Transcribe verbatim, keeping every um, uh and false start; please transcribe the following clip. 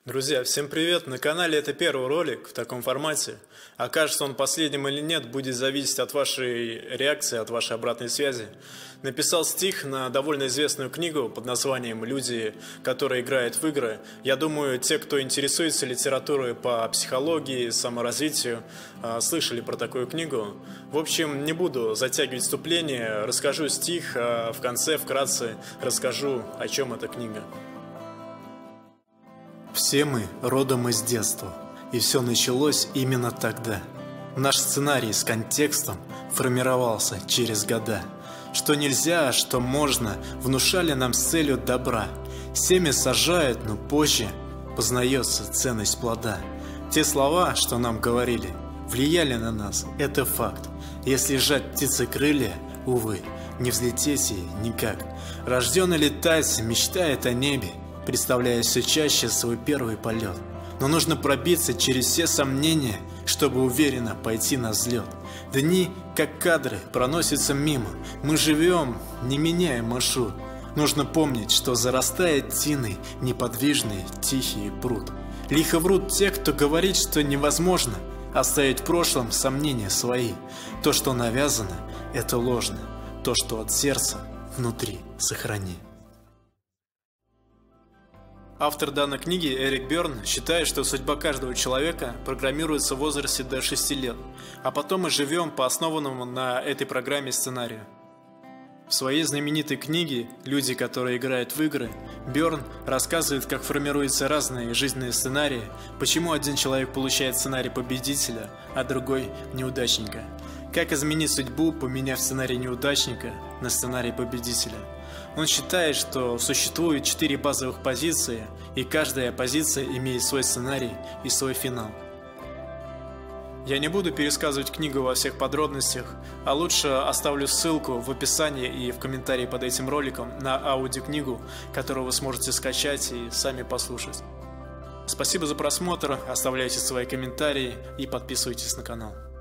Друзья, всем привет! На канале это первый ролик в таком формате. Окажется он последним или нет, будет зависеть от вашей реакции, от вашей обратной связи. Написал стих на довольно известную книгу под названием «Люди, которые играют в игры». Я думаю, те, кто интересуется литературой по психологии, саморазвитию, слышали про такую книгу. В общем, не буду затягивать вступление, расскажу стих, а в конце вкратце расскажу, о чем эта книга. Все мы родом из детства, и все началось именно тогда. Наш сценарий с контекстом формировался через года. Что нельзя, а что можно, внушали нам с целью добра. Семя сажают, но позже познается ценность плода. Те слова, что нам говорили, влияли на нас, это факт. Если сжать птицы крылья, увы, не взлететь ей никак. Рожденный летать мечтает о небе, представляя все чаще свой первый полет. Но нужно пробиться через все сомнения, чтобы уверенно пойти на взлет. Дни, как кадры, проносятся мимо. Мы живем, не меняя маршрут. Нужно помнить, что зарастает тиной неподвижный тихий пруд. Лихо врут те, кто говорит, что невозможно оставить в прошлом сомнения свои. То, что навязано, это ложно. То, что от сердца внутри, сохрани. Автор данной книги Эрик Берн считает, что судьба каждого человека программируется в возрасте до шести лет, а потом мы живем по основанному на этой программе сценарию. В своей знаменитой книге «Люди, которые играют в игры» Берн рассказывает, как формируются разные жизненные сценарии, почему один человек получает сценарий победителя, а другой – неудачника. Как изменить судьбу, поменяв сценарий неудачника на сценарий победителя. Он считает, что существует четыре базовых позиции, и каждая позиция имеет свой сценарий и свой финал. Я не буду пересказывать книгу во всех подробностях, а лучше оставлю ссылку в описании и в комментарии под этим роликом на аудиокнигу, которую вы сможете скачать и сами послушать. Спасибо за просмотр, оставляйте свои комментарии и подписывайтесь на канал.